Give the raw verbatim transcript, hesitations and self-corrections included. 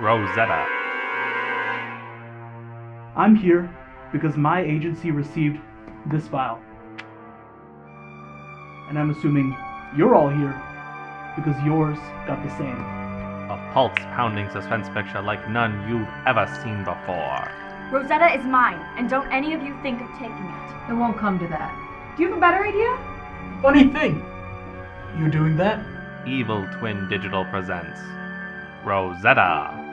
Rosetta. I'm here because my agency received this file. And I'm assuming you're all here because yours got the same. A pulse-pounding suspense picture like none you've ever seen before. Rosetta is mine, and don't any of you think of taking it. It won't come to that. Do you have a better idea? Funny thing, you're doing that? Evil Twin Digital presents Rosetta.